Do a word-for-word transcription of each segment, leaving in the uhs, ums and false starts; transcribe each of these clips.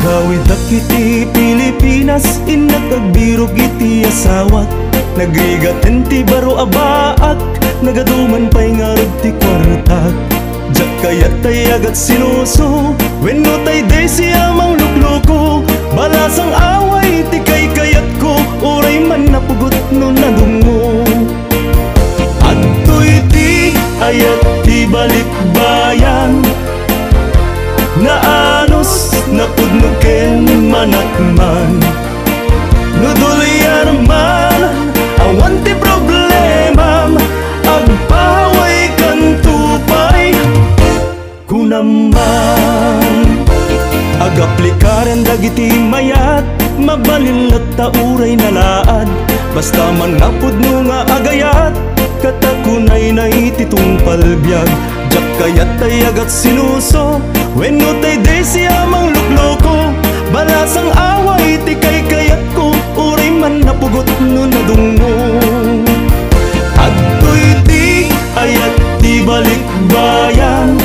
Agawid akiti Pilipinas, inagagbirog iti asawat. Nagrigaten ti baro abaak, nagaduman pa'y ngarag ti kwartak. Jak kayat tay agat sinuso, wenno tay day siya mang lukloko. Balasang away ti kay kayat ko, uray man napugot no nadungo. Adtoy ti ayat ti balikbayan, naanos napudnuken manakman. Nudulyar man awan ti problema, agpaway kan tupay kunaman. Agaplikaren dagiti mayat, mabalilat ta uray nalaad. Basta man napudno nga agayat, katakunay na ititungpal biyag. Jak kayat tay agat sinuso, wenno tay day siya mang lukloko. Balasang away ti kay kayat ko, uray man napugot no nadungo. Adtoy ti ayat ti balikbayan,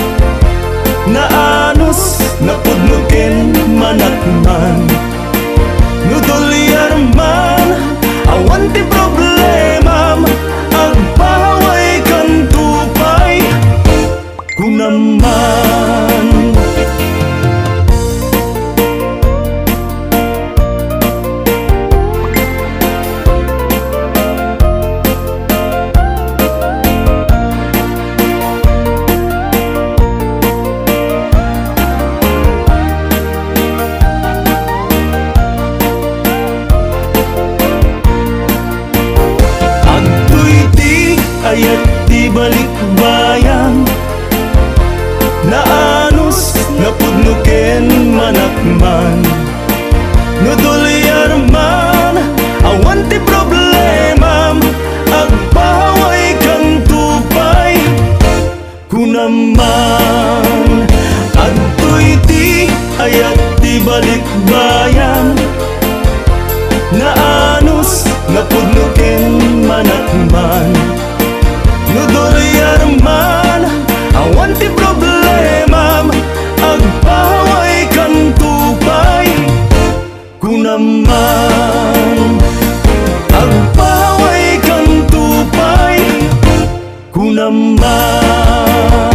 naanos napudnuken manakman. Nudulyar man awan ti problema, agpaway kan tupay kunaman. Ayat di balikbayan, naanos napudnuken manakman. Nudulyar man awan ti problema, agpaway kang tupay kunaman. Adtoy ti ayat di balikbayan, naanos napudnuken manakman. Nudulyar man awan ti problema, agpaway kan tupay kunaman. Agpaway kan tupay kunaman.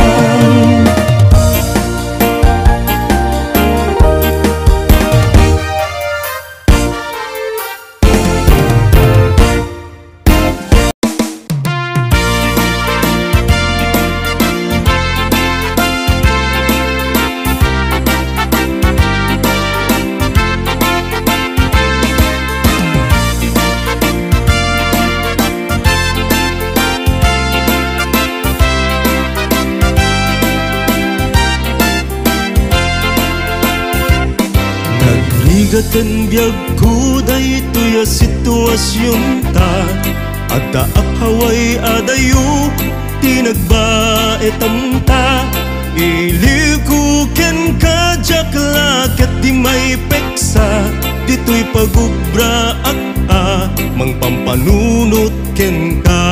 Gatan biyag kuday tuya sitwasyon ta, at taapaway adayo tinagbaetam ta. Ilikuken ka jaklaket di may peksa, dito'y pagubra ak a mang pampanunot ken ka.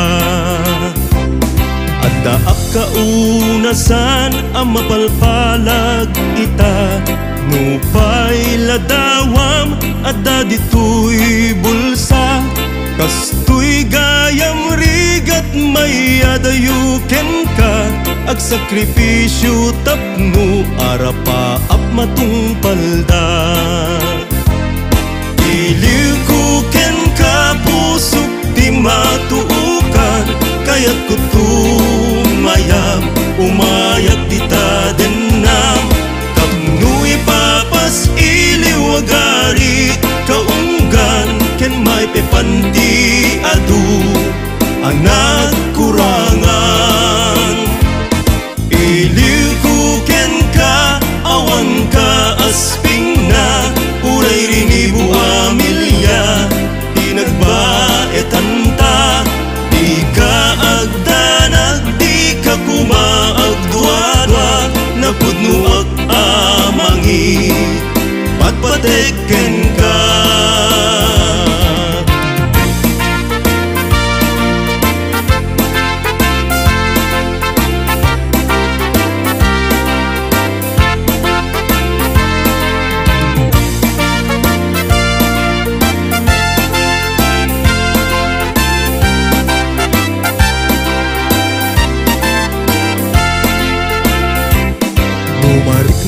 At daak kaunasan ang mapalpalag ita, nupay ladawam adda dito'y bulsa. Kastoy gayam rigat may adayuken ka, ag sakripisyo tapno arapa ap matungpalda. Ilikuken ka pusok di matuukan, kayat kutumayam umayag dita denam. Kapnuy papas iliwagari kaunggan, ken may pepanti adu anak kurangan. Ilikuken ka awan ka asping na, uray rinibu amilya di nagbaetan ta. Di ka agdanag, di ka kumaagdwadwa, napudnuak amangi patpateken ka.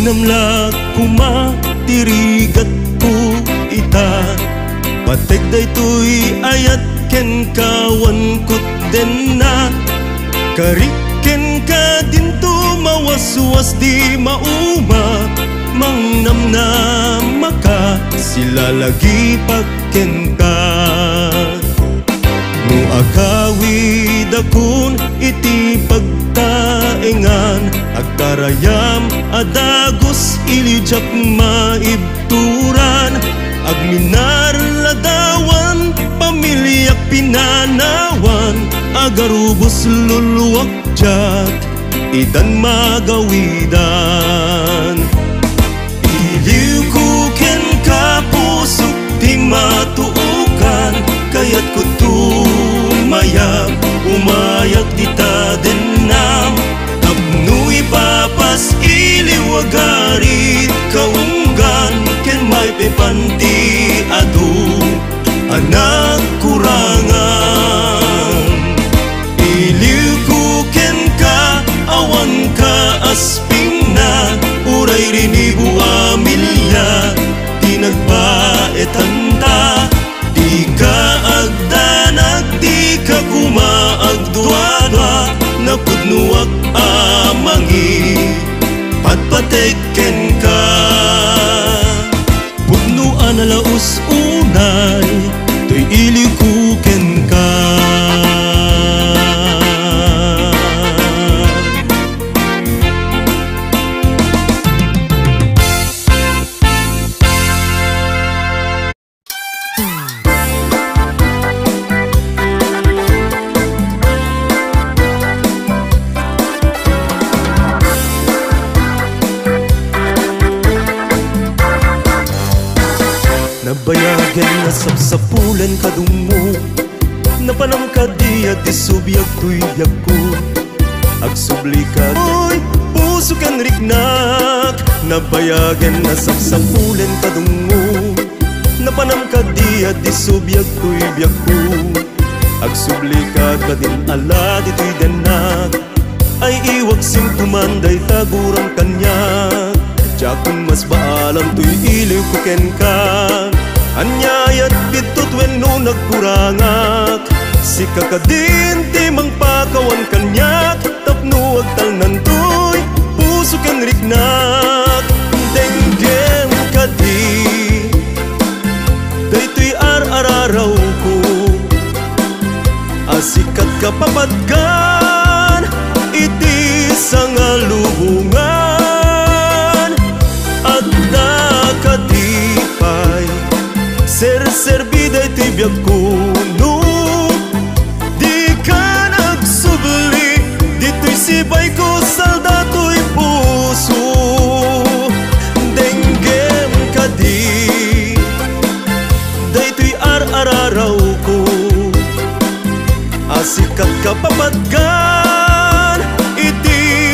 namlak kuma tirigat ko ita patek daytoy ayat ken kawan kut den na kariken ka dinto mawaswas di mauma mangnamnam maka sila lagi pagken ka no akawid akun iti pagtaengan agkarayam adagos ilijak maibturan agminar ladawan pamilyak pinanawan agarubos luluwak jak idan magawidan iliw ko ken kapusok di matuukan kayat ko tumayag umayag di tadenam tapno ipapas iliw agarit kaunggan ken may pepanti adu anak kurangan iliw ko ken ka awan ka asping na uray rinibu amilya di nagbaetan ta di ka agdanag di ka kumaagduadwa napudnuak amangi patpateken ka pudnuan alaos unay to'y ilikuken ka nabayagan na sapsapulan kadungo napanam ka diya di subyag tuyag ko agsublikat oy puso kan riknak nabayagan na sapsapulan kadungo napanam ka diya di subyag tuyag ko agsublikat kadin ala dito'y danak ay iwag sing tumanday taguram kanyak jakun mas baalam to'y iliw ko ken ka anyayat bitot wenno nagkurangak si kakadin ti mangpakawan kanyak tapno agtalnan to'y puso ken riknak denggem kadi daytoy ar-araraw ko asikat kapapadgan iti sangalubungan adda kadipay ser-serbida iti biyag kuno di ka nagsubli dito'y sibay ko saldato'y puso denggem kadi dayto'y ar-araraw ko asikat kapapadgan iti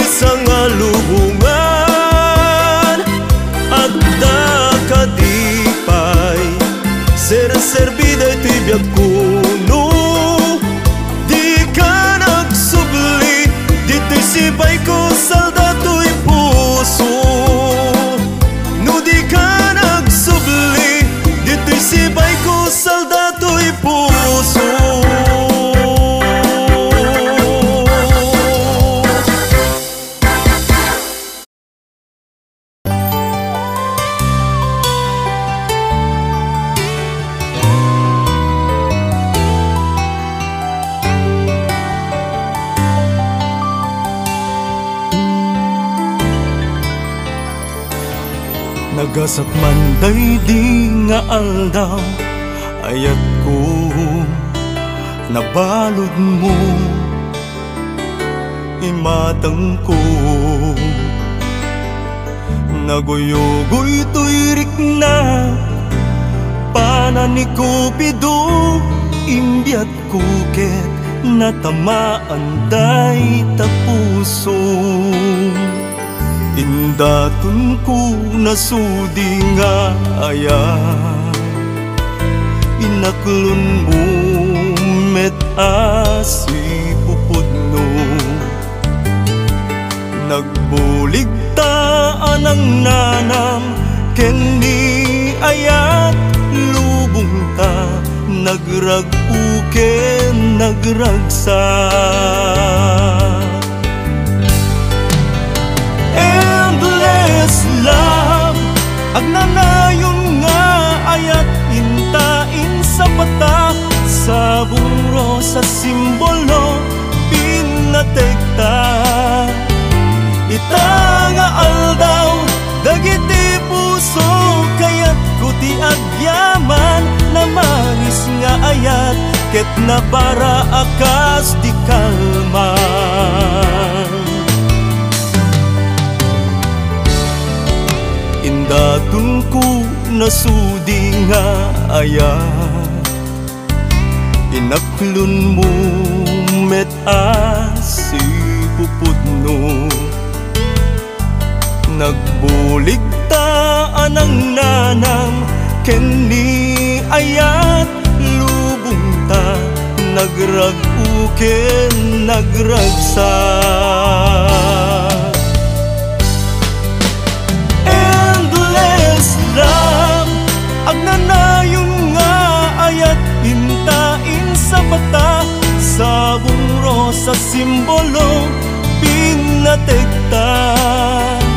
sangalubungan adda kadipay ser-serbida iti biyag kuno di ka nagsubli dito'y sibay ko saldato'y puso no di ka nagsubli dito'y sibay ko saldato'y puso nagasat man daydi nga aldaw ayat ko nabalod mo imatang ko nagoyogoy to'y rikna panan ni Cupido imbiat kuket natamaan day tapuso indatun ko nasudi nga aya inaklon mo met asi pupudno nagbulig ta anang nanam ken ni ayat lubong ta nagrag-uke nagragsa. Endless love agnanayon nga ayat intain sa bata sa buro sa simbolo pinatekta. Ita nga aldaw dagiti puso kayat kuti agyaman na manis nga ayat ket nabara akas di kalman. Indatun ko nasudi nga ayat inaklun mo met asi pupudno nagbulig ta anang nanang ken ni ayat lubong ta nagrag-uke nagragsa. Endless love agnanayon nga ayat intain sa bata sa buro sa simbolo pinatekta.